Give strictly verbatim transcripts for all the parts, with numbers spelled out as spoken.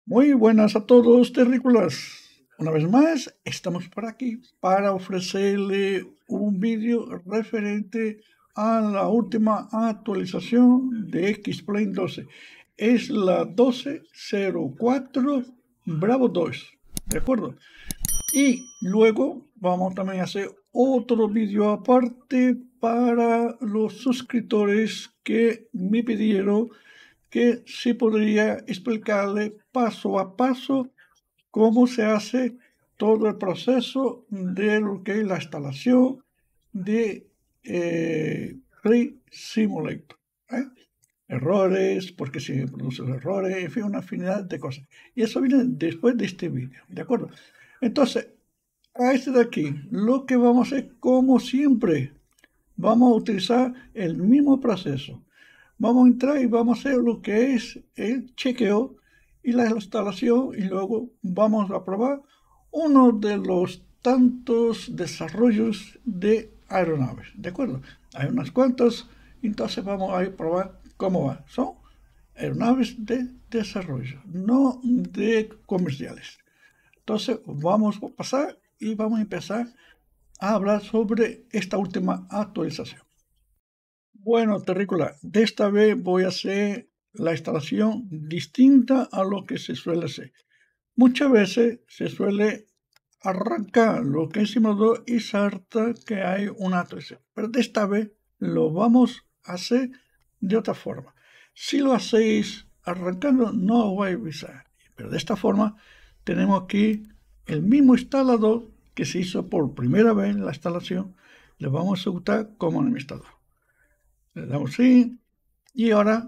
Muy buenas a todos, terrícolas. Una vez más, estamos por aquí para ofrecerle un vídeo referente a la última actualización de X-Plane doce. Es la doce cero cuatro Bravo dos, ¿de acuerdo? Y luego vamos también a hacer otro vídeo aparte para los suscriptores que me pidieron que sí podría explicarle paso a paso cómo se hace todo el proceso de lo que es la instalación de eh, Flight Simulator. ¿eh? Errores, porque se producen errores, en fin, una infinidad de cosas. Y eso viene después de este vídeo, ¿de acuerdo? Entonces, a este de aquí, lo que vamos a hacer, como siempre, vamos a utilizar el mismo proceso. Vamos a entrar y vamos a hacer lo que es el chequeo y la instalación y luego vamos a probar uno de los tantos desarrollos de aeronaves, ¿de acuerdo? Hay unas cuantas, entonces vamos a probar cómo va. Son aeronaves de desarrollo, no de comerciales. Entonces vamos a pasar y vamos a empezar a hablar sobre esta última actualización. Bueno, terrícola, de esta vez voy a hacer la instalación distinta a lo que se suele hacer. Muchas veces se suele arrancar lo que es simulador y salta que hay una actualización. Pero de esta vez lo vamos a hacer de otra forma. Si lo hacéis arrancando, no os voy a avisar. Pero de esta forma tenemos aquí el mismo instalador que se hizo por primera vez en la instalación. Le vamos a ejecutar como administrador. Le damos sí y ahora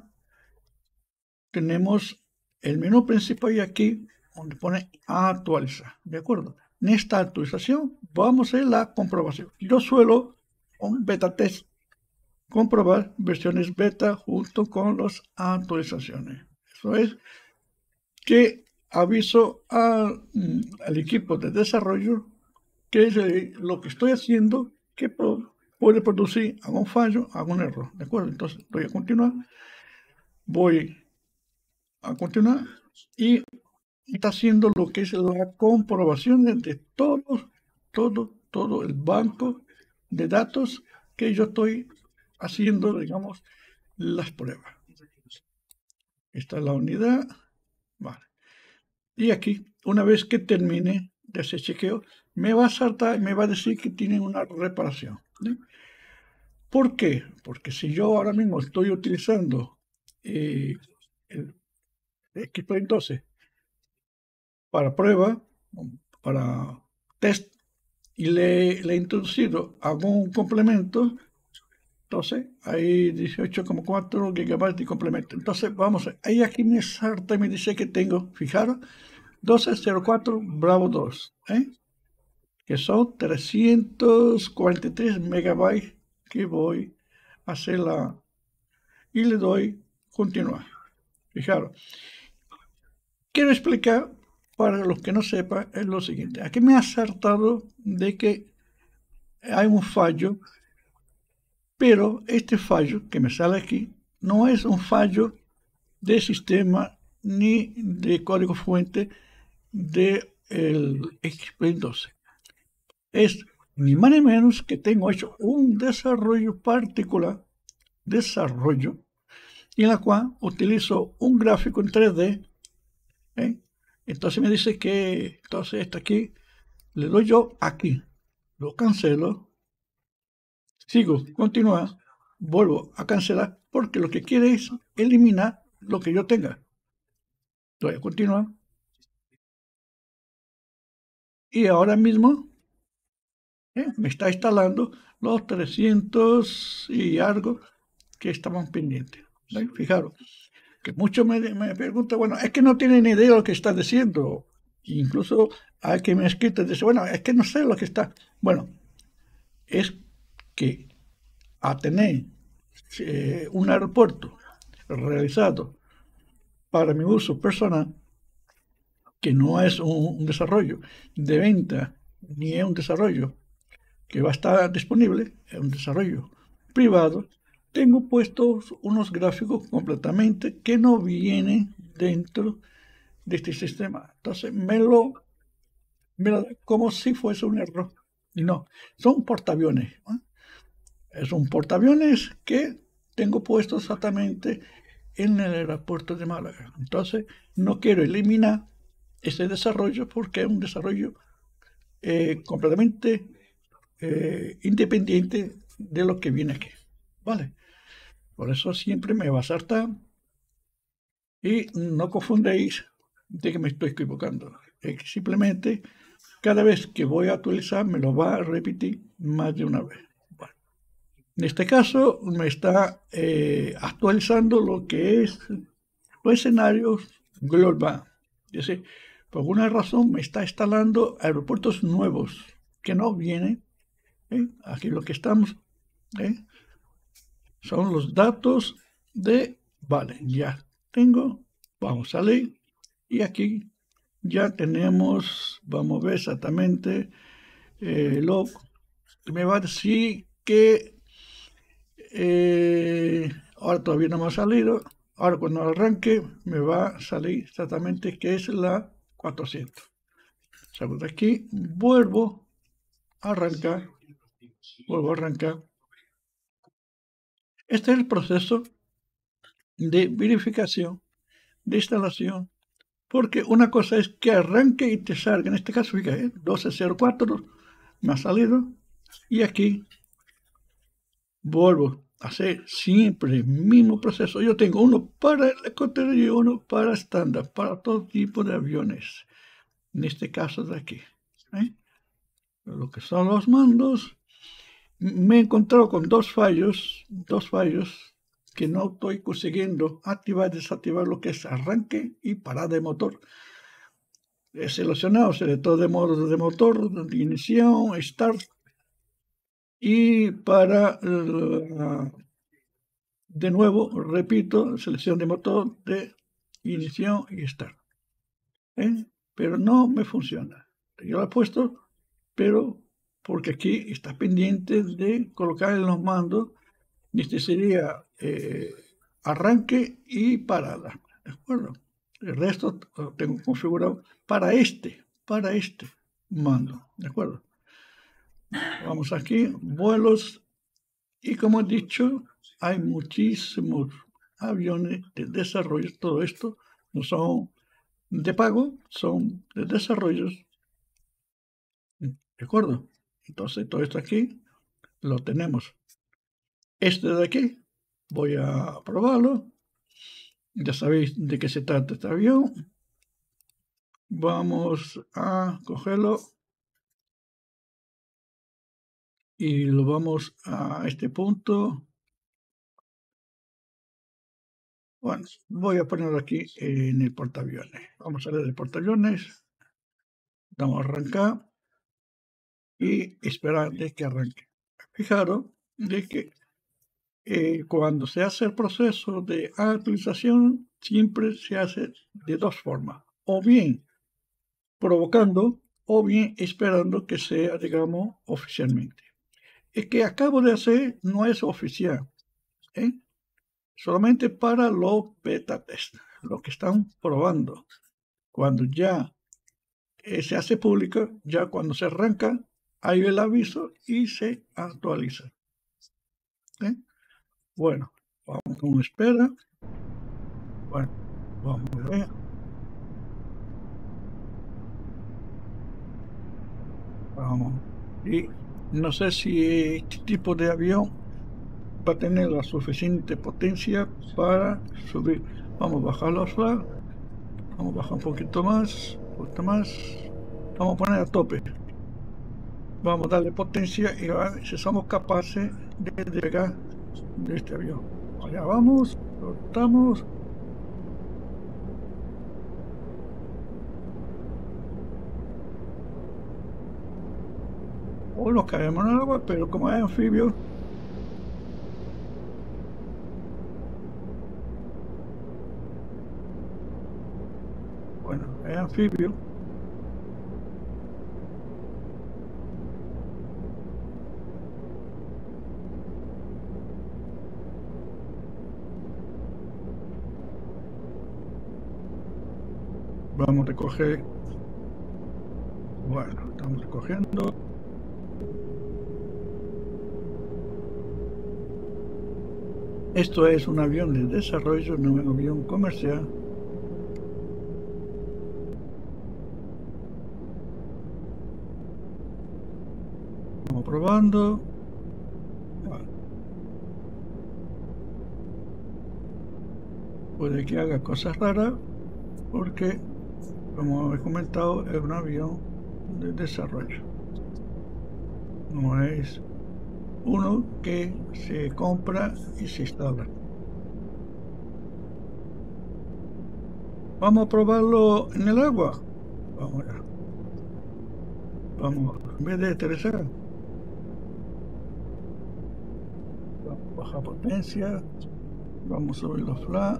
tenemos el menú principal y aquí donde pone actualizar, ¿de acuerdo? En esta actualización vamos a hacer la comprobación. Yo suelo un beta test comprobar versiones beta junto con las actualizaciones. Eso es que aviso al, al equipo de desarrollo que es lo que estoy haciendo que puede producir algún fallo, algún error, ¿de acuerdo? Entonces voy a continuar. Voy a continuar y está haciendo lo que es la comprobación de todo, todo, todo el banco de datos que yo estoy haciendo, digamos, las pruebas. Esta es la unidad. Vale. Y aquí, una vez que termine de ese chequeo, me va a saltar y me va a decir que tiene una reparación. ¿sí? ¿Por qué? Porque si yo ahora mismo estoy utilizando eh, el X-Plane doce para prueba, para test, y le, le he introducido algún complemento, entonces hay dieciocho coma cuatro gigabytes de complemento. Entonces vamos, ahí aquí me salta y me dice que tengo, fijaros, doce cero cuatro Bravo dos, ¿eh? que son trescientos cuarenta y tres megabytes que voy a hacer la, y le doy continuar. Fijaros. Quiero explicar, para los que no sepan, es lo siguiente. Aquí me ha saltado de que hay un fallo, pero este fallo que me sale aquí no es un fallo de sistema ni de código fuente del X-Plane doce. Es ni más ni menos que tengo hecho un desarrollo particular, desarrollo, en la cual utilizo un gráfico en tres D. ¿eh? Entonces me dice que, entonces está aquí, le doy yo aquí, lo cancelo, sigo, continuar, vuelvo a cancelar, porque lo que quiere es eliminar lo que yo tenga. Voy a continuar. Y ahora mismo ¿eh? me está instalando los trescientos y algo que estaban pendientes. ¿eh? Fijaros, que muchos me, me preguntan, bueno, es que no tienen ni idea de lo que está diciendo. Incluso hay que me ha escrito y dice, bueno, es que no sé lo que está. Bueno, es que a tener eh, un aeropuerto realizado para mi uso personal, que no es un, un desarrollo de venta, ni es un desarrollo que va a estar disponible, es un desarrollo privado, tengo puestos unos gráficos completamente que no vienen dentro de este sistema. Entonces me lo, me lo da como si fuese un error. Y no, son portaaviones. ¿no? Es un portaaviones que tengo puesto exactamente en el aeropuerto de Málaga. Entonces no quiero eliminar ese desarrollo porque es un desarrollo eh, completamente eh, independiente de lo que viene aquí. ¿Vale? Por eso siempre me va a saltar y no confundéis de que me estoy equivocando. Es que simplemente cada vez que voy a actualizar me lo va a repetir más de una vez. Bueno, en este caso me está eh, actualizando lo que es los escenarios global. Es decir, por alguna razón me está instalando aeropuertos nuevos que no vienen. ¿eh? Aquí lo que estamos ¿eh? son los datos de, vale, ya tengo, vamos a salir y aquí ya tenemos, vamos a ver exactamente eh, lo que me va a decir que eh, ahora todavía no me ha salido, ahora cuando arranque me va a salir exactamente que es la cuatrocientos. Salgo de aquí, vuelvo a arrancar, vuelvo a arrancar. Este es el proceso de verificación, de instalación, porque una cosa es que arranque y te salga, en este caso, fíjate, ¿eh? doce cero cuatro me ha salido, y aquí vuelvo a hacer siempre el mismo proceso. Yo tengo uno para helicóptero y uno para estándar, para todo tipo de aviones, en este caso de aquí. ¿eh? Lo que son los mandos, me he encontrado con dos fallos, dos fallos que no estoy consiguiendo activar y desactivar lo que es arranque y parada de motor. He seleccionado selector de modo de motor, de ignición, start, y para, uh, de nuevo, repito, selección de motor de ignición y start. ¿eh? Pero no me funciona. Yo lo he puesto, pero porque aquí está pendiente de colocar en los mandos. Este sería eh, arranque y parada, ¿de acuerdo? El resto lo tengo configurado para este, para este mando, ¿de acuerdo? Vamos aquí, vuelos, y como he dicho, hay muchísimos aviones de desarrollo. Todo esto no son de pago, son de desarrollos, ¿de acuerdo? Entonces todo esto aquí lo tenemos. Este de aquí, voy a probarlo. Ya sabéis de qué se trata este avión. Vamos a cogerlo y lo vamos a este punto. Bueno, voy a ponerlo aquí en el portaaviones. Vamos a ver el portaaviones. Vamos a arrancar y esperar de que arranque. Fijaros de que eh, cuando se hace el proceso de actualización, siempre se hace de dos formas. O bien provocando o bien esperando que sea, digamos, oficialmente. El que acabo de hacer no es oficial, ¿eh? solamente para los beta test, los que están probando. Cuando ya eh, se hace público, ya cuando se arranca, hay el aviso y se actualiza. ¿eh? Bueno, vamos con espera. Bueno, vamos a ver. Vamos. Y no sé si este tipo de avión va a tener la suficiente potencia para subir. Vamos a bajar los flags. Vamos a bajar un poquito más, un poquito más. Vamos a poner a tope. Vamos a darle potencia y a ver si somos capaces de despegar de este avión. Allá vamos, soltamos. O nos caemos en el agua, pero como es anfibio, bueno, es anfibio. Vamos a recoger. Bueno, estamos recogiendo. Esto es un avión de desarrollo, no un avión comercial. Estamos probando. Bueno. Puede que haga cosas raras porque, como he comentado, es un avión de desarrollo. No es uno que se compra y se instala. Vamos a probarlo en el agua. Vamos allá. Vamos, en vez de aterrizar, vamos a bajar potencia. Vamos a subir los flaps.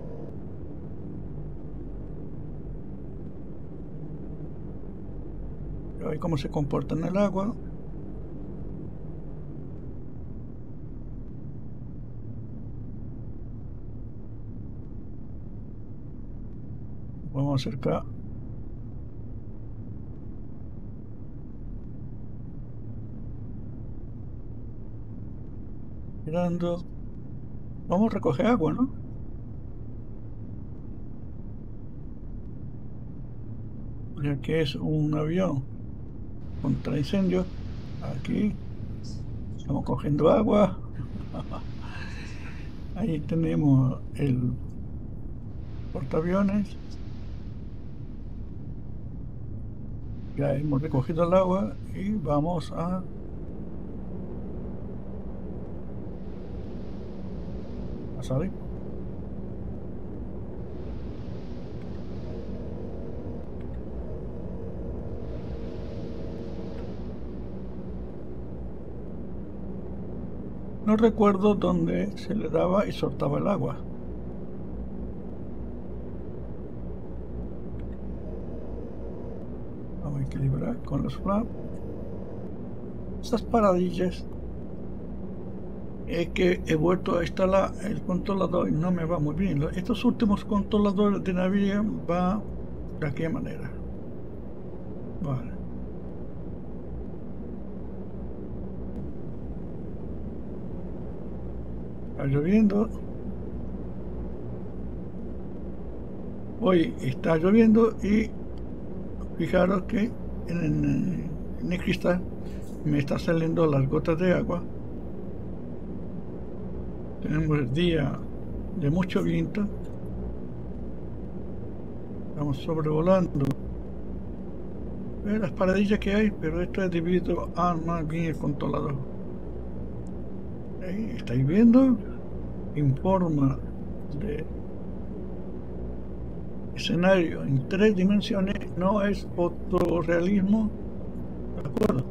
A ver cómo se comporta en el agua. Vamos a acercar. Mirando. Vamos a recoger agua, ¿no? Ya que es un avión contra incendios. Aquí estamos cogiendo agua. Ahí tenemos el portaaviones. Ya hemos recogido el agua y vamos a a salir. No recuerdo dónde se le daba y soltaba el agua. Vamos a equilibrar con los flaps. Estas paradillas es que he vuelto a instalar el controlador y no me va muy bien. Estos últimos controladores de navío va de aquella manera. Vale. Está lloviendo. Hoy está lloviendo y fijaros que en, en el cristal me está saliendo las gotas de agua. Tenemos el día de mucho viento. Estamos sobrevolando las paradillas que hay, pero esto es debido a más bien el controlador. Ahí estáis viendo, informa de escenario en tres dimensiones, no es fotorrealismo, ¿de acuerdo?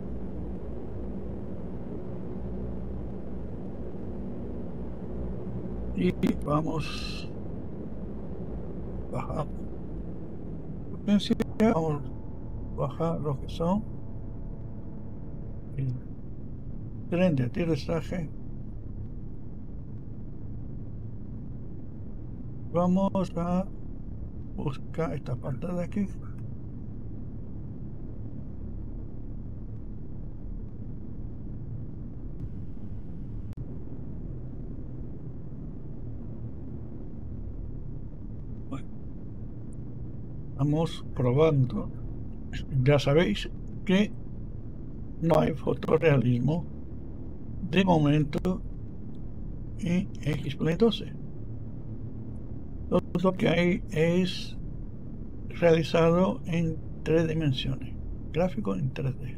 Y vamos a bajar potencia, vamos a bajar lo que son el tren de aterrizaje. Vamos a buscar esta parte de aquí. Bueno, estamos probando. Ya sabéis que no hay fotorrealismo de momento en X Plane doce. Todo lo que hay es realizado en tres dimensiones, gráfico en tres D.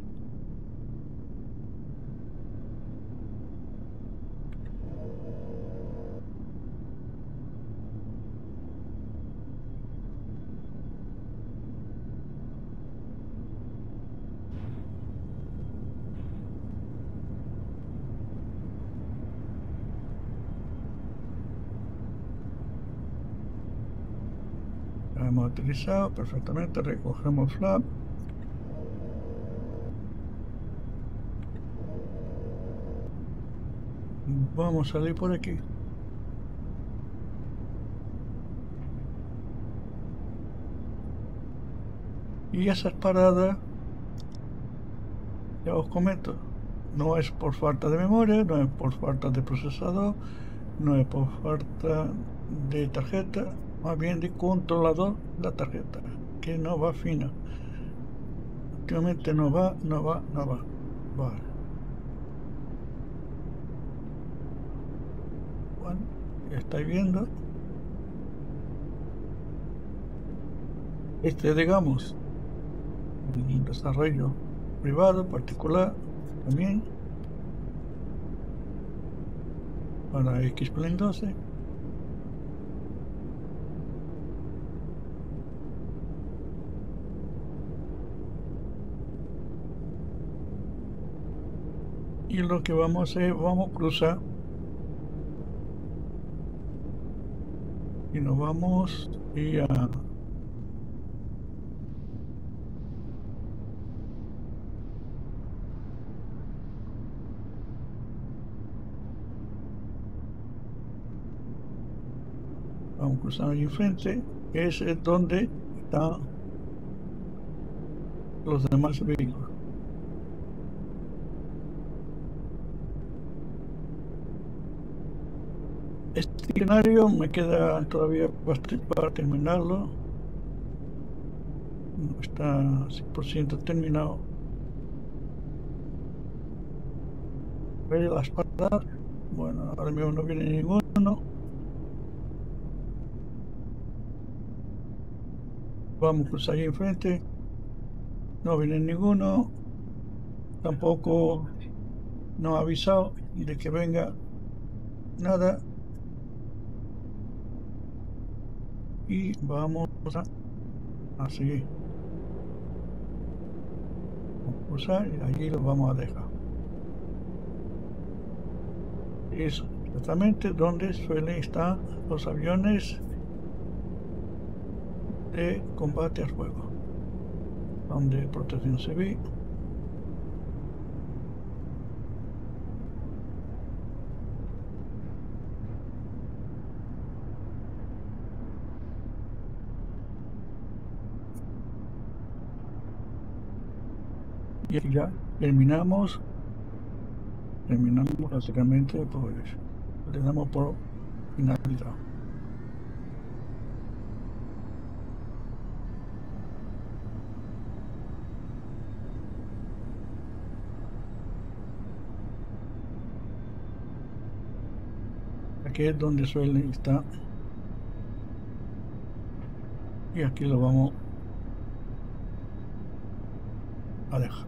Lo hemos utilizado perfectamente, recogemos flap. Vamos a salir por aquí. Y esas paradas, ya os comento, no es por falta de memoria, no es por falta de procesador, no es por falta de tarjeta, más bien de controlador de la tarjeta, que no va fina. Últimamente no va, no va, no va. Vale. Bueno, ya estáis viendo. Este, digamos, un desarrollo privado, particular, también, para X-Plane doce. Y lo que vamos a hacer, vamos a cruzar y nos vamos y a vamos a cruzar ahí enfrente, que es donde están los demás vehículos. Este escenario me queda todavía para terminarlo. No está cien por ciento terminado. Ver las paradas. Bueno, ahora mismo no viene ninguno. Vamos a cruzar ahí enfrente. No viene ninguno. Tampoco nos ha avisado de que venga nada. Y vamos a, a seguir. Vamos a cruzar y allí lo vamos a dejar. Es exactamente donde suelen estar los aviones de combate al fuego, donde protección civil. Y ya terminamos, terminamos básicamente, pues le damos por finalizado. Aquí es donde suele estar y aquí lo vamos a dejar.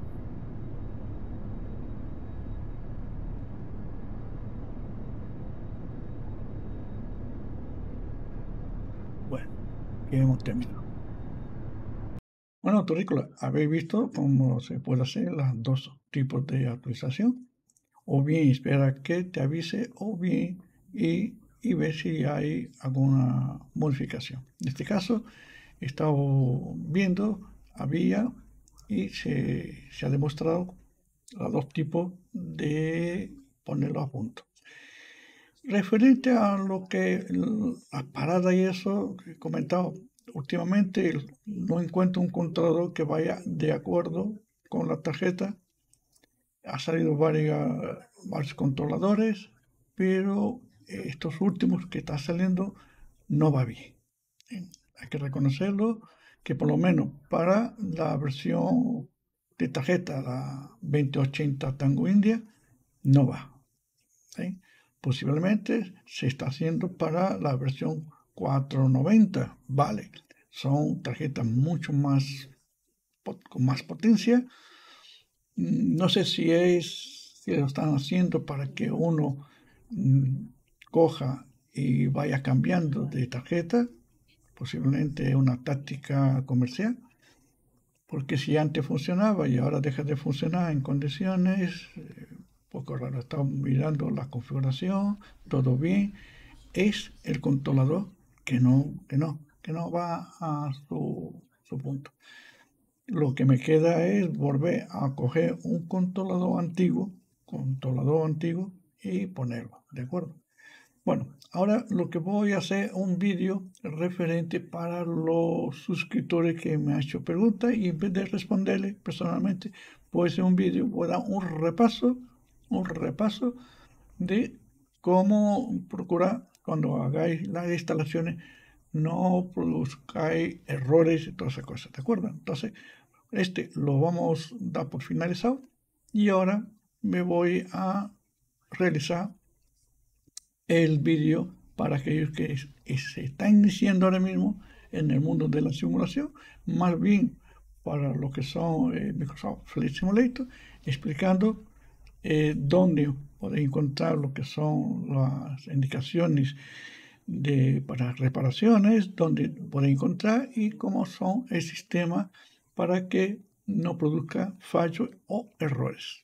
Bueno, que hemos terminado. Bueno, terrícola, habéis visto cómo se puede hacer los dos tipos de actualización. O bien espera que te avise o bien y, y ver si hay alguna modificación. En este caso, he estado viendo, había y se, se ha demostrado los dos tipos de ponerlo a punto. Referente a lo que las paradas y eso que he comentado, últimamente no encuentro un controlador que vaya de acuerdo con la tarjeta. Ha salido varias, varios controladores, pero estos últimos que están saliendo no va bien. Hay que reconocerlo, que por lo menos para la versión de tarjeta, la veinte ochenta Tango India, no va. ¿Sí? Posiblemente se está haciendo para la versión cuatrocientos noventa, vale. Son tarjetas mucho más con más potencia. No sé si es si lo están haciendo para que uno mmm, coja y vaya cambiando de tarjeta, posiblemente una táctica comercial, porque si antes funcionaba y ahora deja de funcionar en condiciones, eh, poco raro, estamos mirando la configuración, todo bien, es el controlador que no, que no, que no va a su, su punto. Lo que me queda es volver a coger un controlador antiguo, controlador antiguo y ponerlo, ¿de acuerdo? Bueno, ahora lo que voy a hacer un vídeo referente para los suscriptores que me han hecho preguntas y en vez de responderle personalmente, voy a hacer un vídeo, voy a dar un repaso, un repaso de cómo procurar cuando hagáis las instalaciones no produzcáis errores y todas esas cosas, ¿de acuerdo? Entonces, este lo vamos a dar por finalizado y ahora me voy a realizar el vídeo para aquellos que se están iniciando ahora mismo en el mundo de la simulación, más bien para lo que son eh, Microsoft Flight Simulator, explicando eh, dónde podéis encontrar lo que son las indicaciones de, para reparaciones, dónde podéis encontrar y cómo son el sistema para que no produzca fallos o errores.